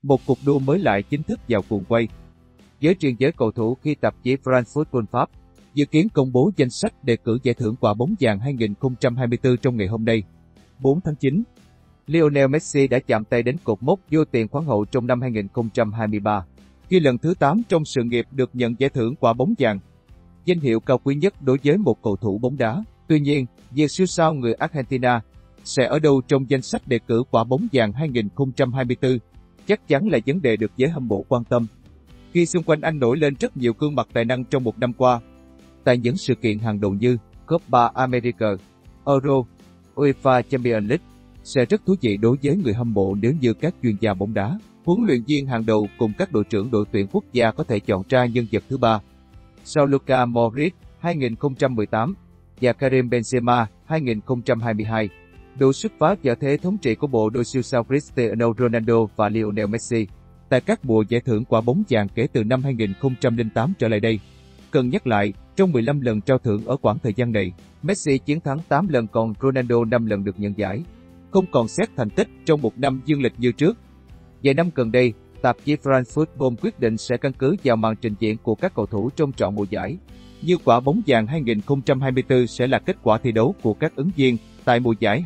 một cuộc đua mới lại chính thức vào cuồng quay. Giới truyền giới cầu thủ khi tạp chí France Football Pháp dự kiến công bố danh sách đề cử giải thưởng quả bóng vàng 2024 trong ngày hôm nay, 4 tháng 9. Lionel Messi đã chạm tay đến cột mốc vô tiền khoáng hậu trong năm 2023, khi lần thứ 8 trong sự nghiệp được nhận giải thưởng quả bóng vàng, danh hiệu cao quý nhất đối với một cầu thủ bóng đá. Tuy nhiên, việc siêu sao người Argentina sẽ ở đâu trong danh sách đề cử quả bóng vàng 2024 chắc chắn là vấn đề được giới hâm mộ quan tâm, khi xung quanh anh nổi lên rất nhiều gương mặt tài năng trong một năm qua. Tại những sự kiện hàng đầu như Copa America, Euro, UEFA Champions League, sẽ rất thú vị đối với người hâm mộ nếu như các chuyên gia bóng đá, huấn luyện viên hàng đầu cùng các đội trưởng đội tuyển quốc gia có thể chọn ra nhân vật thứ ba. Sau Luka Modric 2018 và Karim Benzema 2022, đủ xuất phát vào thế thống trị của bộ đôi siêu sao Cristiano Ronaldo và Lionel Messi tại các mùa giải thưởng quả bóng vàng kể từ năm 2008 trở lại đây. Cần nhắc lại, trong 15 lần trao thưởng ở quãng thời gian này, Messi chiến thắng 8 lần còn Ronaldo 5 lần được nhận giải. Không còn xét thành tích trong một năm dương lịch như trước. Vài năm gần đây, tạp chí France Football quyết định sẽ căn cứ vào màn trình diễn của các cầu thủ trong trọn mùa giải. Như quả bóng vàng 2024 sẽ là kết quả thi đấu của các ứng viên tại mùa giải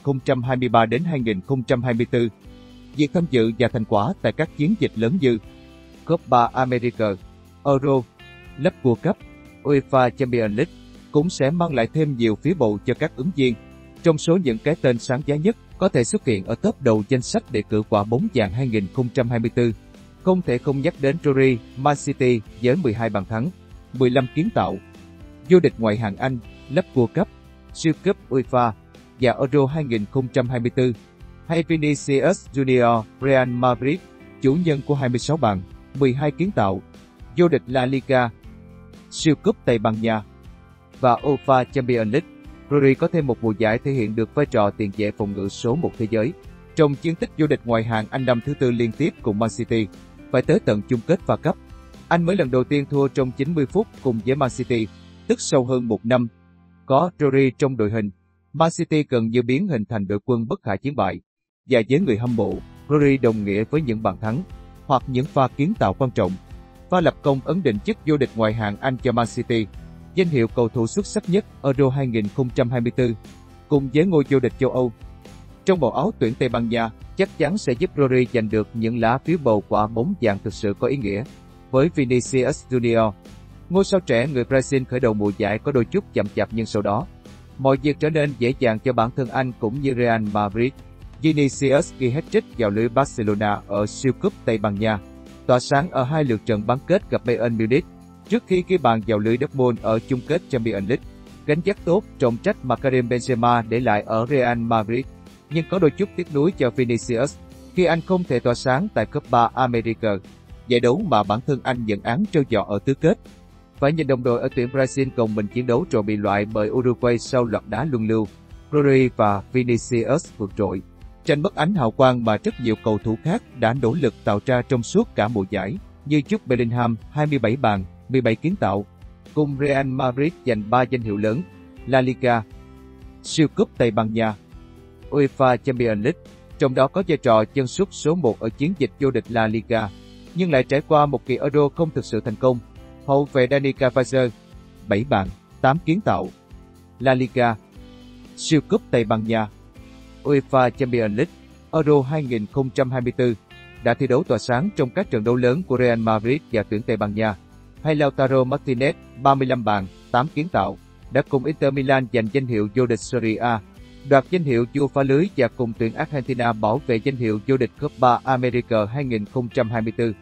2023 đến 2024. Việc tham dự và thành quả tại các chiến dịch lớn như Copa America, Euro, Club World Cup, UEFA Champions League cũng sẽ mang lại thêm nhiều phiếu bầu cho các ứng viên. Trong số những cái tên sáng giá nhất có thể xuất hiện ở top đầu danh sách đề cử quả bóng vàng 2024, không thể không nhắc đến Rory, Man City với 12 bàn thắng, 15 kiến tạo, vô địch ngoại hạng Anh, Club World Cup, siêu cúp UEFA và Euro 2024, hay Vinicius Junior, Real Madrid, chủ nhân của 26 bàn, 12 kiến tạo, vô địch La Liga, siêu cúp Tây Ban Nha và UEFA Champions League. Rory có thêm một mùa giải thể hiện được vai trò tiền vệ phòng ngự số 1 thế giới. Trong chiến tích vô địch ngoại hạng Anh năm thứ tư liên tiếp cùng Man City, phải tới tận chung kết FA Cup, anh mới lần đầu tiên thua trong 90 phút cùng với Man City, tức sau hơn một năm. Có Rory trong đội hình, Man City gần như biến hình thành đội quân bất khả chiến bại. Và với người hâm mộ, Rory đồng nghĩa với những bàn thắng hoặc những pha kiến tạo quan trọng. Pha lập công ấn định chức vô địch ngoại hạng Anh cho Man City, danh hiệu cầu thủ xuất sắc nhất Euro 2024, cùng với ngôi vô địch châu Âu. Trong màu áo tuyển Tây Ban Nha, chắc chắn sẽ giúp Rory giành được những lá phiếu bầu quả bóng vàng thực sự có ý nghĩa. Với Vinicius Junior, ngôi sao trẻ người Brazil khởi đầu mùa giải có đôi chút chậm chạp nhưng sau đó, mọi việc trở nên dễ dàng cho bản thân anh cũng như Real Madrid. Vinicius ghi hat-trick vào lưới Barcelona ở siêu cúp Tây Ban Nha, tỏa sáng ở hai lượt trận bán kết gặp Bayern Munich, trước khi ghi bàn vào lưới Dortmund ở chung kết Champions League. Gánh vác tốt trọng trách mà Karim Benzema để lại ở Real Madrid, nhưng có đôi chút tiếc nuối cho Vinicius khi anh không thể tỏa sáng tại Copa America, giải đấu mà bản thân anh nhận án trêu chọc ở tứ kết. Phải nhìn đồng đội ở tuyển Brazil gồng mình chiến đấu rồi bị loại bởi Uruguay sau loạt đá luân lưu. Rory và Vinicius vượt trội, tranh mất ánh hào quang mà rất nhiều cầu thủ khác đã nỗ lực tạo ra trong suốt cả mùa giải, như Jude Bellingham 27 bàn, 17 kiến tạo, cùng Real Madrid giành 3 danh hiệu lớn, La Liga, siêu cúp Tây Ban Nha, UEFA Champions League, trong đó có vai trò chân sút số 1 ở chiến dịch vô địch La Liga, nhưng lại trải qua một kỳ Euro không thực sự thành công. Hậu vệ Dani Carvajal, 7 bàn, 8 kiến tạo, La Liga, siêu cúp Tây Ban Nha, UEFA Champions League, Euro 2024, đã thi đấu tỏa sáng trong các trận đấu lớn của Real Madrid và tuyển Tây Ban Nha. Hay Lautaro Martinez, 35 bàn, 8 kiến tạo, đã cùng Inter Milan giành danh hiệu vô địch Serie A, đoạt danh hiệu vua phá lưới và cùng tuyển Argentina bảo vệ danh hiệu vô địch Copa America 2024.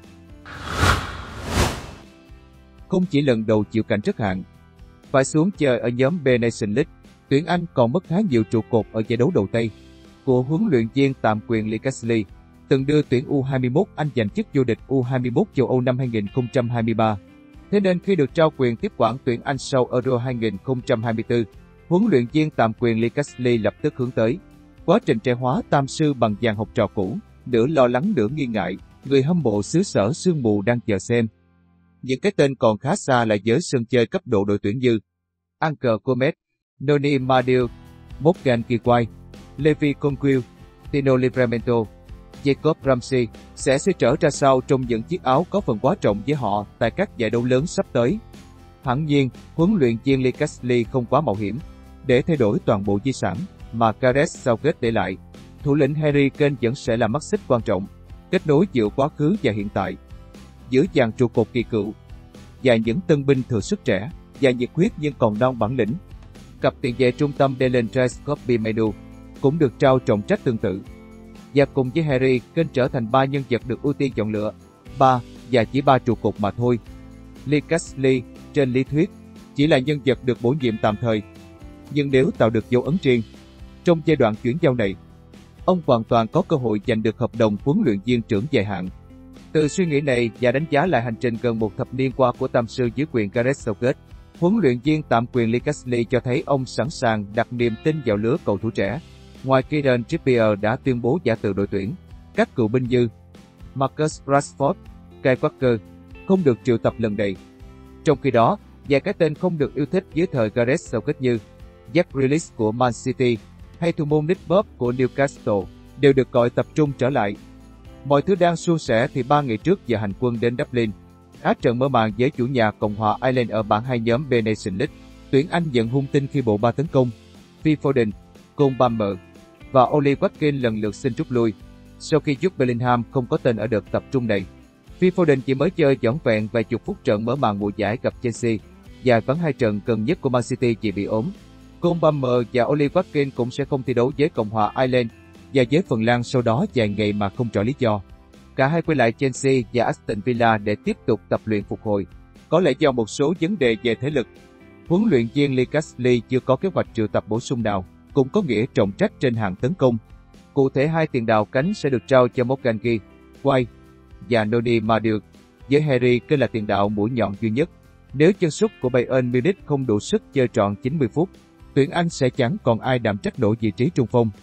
Không chỉ lần đầu chịu cảnh rất hạn, phải xuống chơi ở nhóm B Nation League, tuyển Anh còn mất khá nhiều trụ cột ở giải đấu đầu tay của huấn luyện viên tạm quyền Lee Casley, từng đưa tuyển U21 Anh giành chức vô địch U21 châu Âu năm 2023. Thế nên khi được trao quyền tiếp quản tuyển Anh sau Euro 2024, huấn luyện viên tạm quyền Lee Casley lập tức hướng tới quá trình trẻ hóa tam sư bằng dàn học trò cũ, nửa lo lắng nửa nghi ngại, người hâm mộ xứ sở sương mù đang chờ xem. Những cái tên còn khá xa là giới sân chơi cấp độ đội tuyển như Anker Gomez, Noni Madio, Morgan Kikwai, Levi Conquil, Tino Livramento, Jacob Ramsey sẽ xoay trở ra sao trong những chiếc áo có phần quá trọng với họ tại các giải đấu lớn sắp tới. Hẳn nhiên, huấn luyện viên Lee Cassidy không quá mạo hiểm để thay đổi toàn bộ di sản mà Gareth Southgate để lại. Thủ lĩnh Harry Kane vẫn sẽ là mắt xích quan trọng, kết nối giữa quá khứ và hiện tại, giữa dàn trụ cột kỳ cựu và những tân binh thừa sức trẻ và nhiệt huyết nhưng còn non bản lĩnh. Cặp tiền vệ trung tâm Dylan Rice-Mathew cũng được trao trọng trách tương tự. Và cùng với Harry, Kane trở thành 3 nhân vật được ưu tiên chọn lựa, và chỉ 3 trụ cột mà thôi. Lee Cassidy, trên lý thuyết, chỉ là nhân vật được bổ nhiệm tạm thời. Nhưng nếu tạo được dấu ấn riêng, trong giai đoạn chuyển giao này, ông hoàn toàn có cơ hội giành được hợp đồng huấn luyện viên trưởng dài hạn. Từ suy nghĩ này và đánh giá lại hành trình gần một thập niên qua của tam sư dưới quyền Gareth Southgate, huấn luyện viên tạm quyền Lee Cassidy cho thấy ông sẵn sàng đặt niềm tin vào lứa cầu thủ trẻ. Ngoài Kieran Trippier đã tuyên bố giả từ đội tuyển, các cựu binh như Marcus Rashford, Kyle Walker không được triệu tập lần này. Trong khi đó, vài cái tên không được yêu thích dưới thời Gareth Southgate như Jack Grealish của Man City hay thủ môn Nick Pope của Newcastle đều được gọi tập trung trở lại. Mọi thứ đang suôn sẻ thì 3 ngày trước giờ hành quân đến Dublin, Á trận mở màn với chủ nhà Cộng hòa Ireland ở bảng 2 nhóm B Nations League. Tuyển Anh nhận hung tin khi bộ ba tấn công Phil Foden, Cole Palmer và Oli Watkins lần lượt xin rút lui sau khi Jude Bellingham không có tên ở đợt tập trung này. Phil Foden chỉ mới chơi vỏn vẹn vài chục phút trận mở màn mùa giải gặp Chelsea và vắng 2 trận gần nhất của Man City vì bị ốm. Cole Palmer và Oli Watkins cũng sẽ không thi đấu với Cộng hòa Ireland và với Phần Lan sau đó vài ngày mà không rõ lý do. Cả hai quay lại Chelsea và Aston Villa để tiếp tục tập luyện phục hồi, có lẽ do một số vấn đề về thể lực. Huấn luyện viên Lee Cassidy chưa có kế hoạch triệu tập bổ sung nào, cũng có nghĩa trọng trách trên hàng tấn công. Cụ thể 2 tiền đạo cánh sẽ được trao cho Morgan White và Noni Madueke, với Harry Kane là tiền đạo mũi nhọn duy nhất. Nếu chân sút của Bayern Munich không đủ sức chơi trọn 90 phút, tuyển Anh sẽ chẳng còn ai đảm trách nổi vị trí trung phong.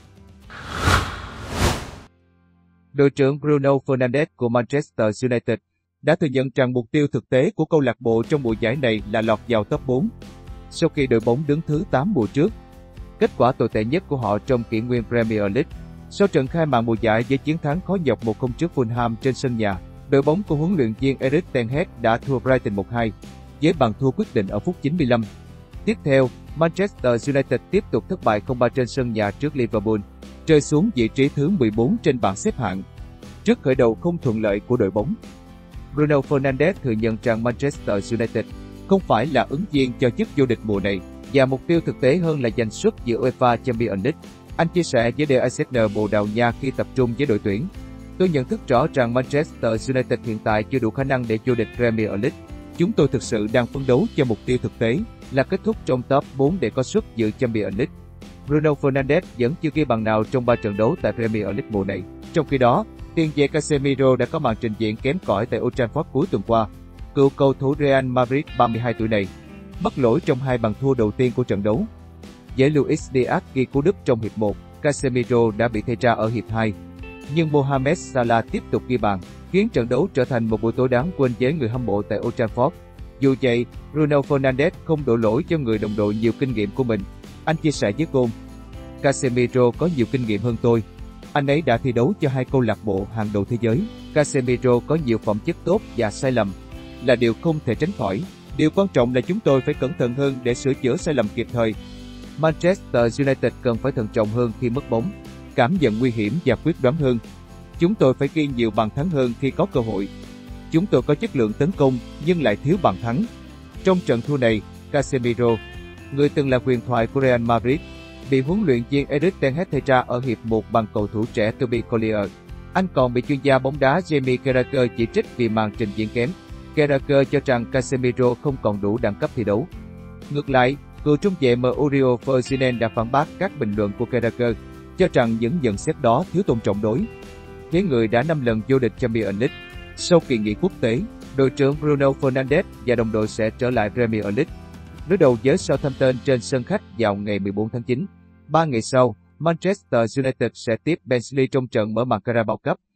Đội trưởng Bruno Fernandes của Manchester United đã thừa nhận rằng mục tiêu thực tế của câu lạc bộ trong mùa giải này là lọt vào top 4. Sau khi đội bóng đứng thứ 8 mùa trước, kết quả tồi tệ nhất của họ trong kỷ nguyên Premier League. Sau trận khai mạc mùa giải với chiến thắng khó nhọc 1-0 trước Fulham trên sân nhà, đội bóng của huấn luyện viên Erik ten Hag đã thua Brighton 1-2 với bàn thua quyết định ở phút 95. Tiếp theo, Manchester United tiếp tục thất bại 0-3 trên sân nhà trước Liverpool, rơi xuống vị trí thứ 14 trên bảng xếp hạng. Trước khởi đầu không thuận lợi của đội bóng, Bruno Fernandes thừa nhận rằng Manchester United không phải là ứng viên cho chức vô địch mùa này và mục tiêu thực tế hơn là giành suất dự UEFA Champions League. Anh chia sẻ với DAZN Bồ Đào Nha khi tập trung với đội tuyển: "Tôi nhận thức rõ rằng Manchester United hiện tại chưa đủ khả năng để vô địch Premier League. Chúng tôi thực sự đang phấn đấu cho mục tiêu thực tế là kết thúc trong top 4 để có suất dự Champions League." Bruno Fernandes vẫn chưa ghi bàn nào trong 3 trận đấu tại Premier League mùa này. Trong khi đó, tiền vệ Casemiro đã có màn trình diễn kém cỏi tại Old Trafford cuối tuần qua. Cựu cầu thủ Real Madrid 32 tuổi này mắc lỗi trong 2 bàn thua đầu tiên của trận đấu. Với Luis Diaz ghi cú đúp trong hiệp 1, Casemiro đã bị thay ra ở hiệp 2. Nhưng Mohamed Salah tiếp tục ghi bàn, khiến trận đấu trở thành một buổi tối đáng quên với người hâm mộ tại Old Trafford. Dù vậy, Bruno Fernandes không đổ lỗi cho người đồng đội nhiều kinh nghiệm của mình. Anh chia sẻ với Goal: "Casemiro có nhiều kinh nghiệm hơn tôi. Anh ấy đã thi đấu cho 2 câu lạc bộ hàng đầu thế giới. Casemiro có nhiều phẩm chất tốt và sai lầm là điều không thể tránh khỏi. Điều quan trọng là chúng tôi phải cẩn thận hơn để sửa chữa sai lầm kịp thời. Manchester United cần phải thận trọng hơn khi mất bóng, cảm nhận nguy hiểm và quyết đoán hơn. Chúng tôi phải ghi nhiều bàn thắng hơn khi có cơ hội. Chúng tôi có chất lượng tấn công nhưng lại thiếu bàn thắng." Trong trận thua này, Casemiro, người từng là huyền thoại của Real Madrid, bị huấn luyện viên Erik ten Hag thay ra ở hiệp 1 bằng cầu thủ trẻ Toby Collier. Anh còn bị chuyên gia bóng đá Jamie Carragher chỉ trích vì màn trình diễn kém. Carragher cho rằng Casemiro không còn đủ đẳng cấp thi đấu. Ngược lại, cựu trung vệ Mauricio Ferdinand đã phản bác các bình luận của Carragher, cho rằng những nhận xét đó thiếu tôn trọng đối với người đã 5 lần vô địch Champions League. Sau kỳ nghỉ quốc tế, đội trưởng Bruno Fernandes và đồng đội sẽ trở lại Premier League, đối đầu với Southampton trên sân khách vào ngày 14 tháng 9. 3 ngày sau, Manchester United sẽ tiếp Barnsley trong trận mở màn Carabao Cup.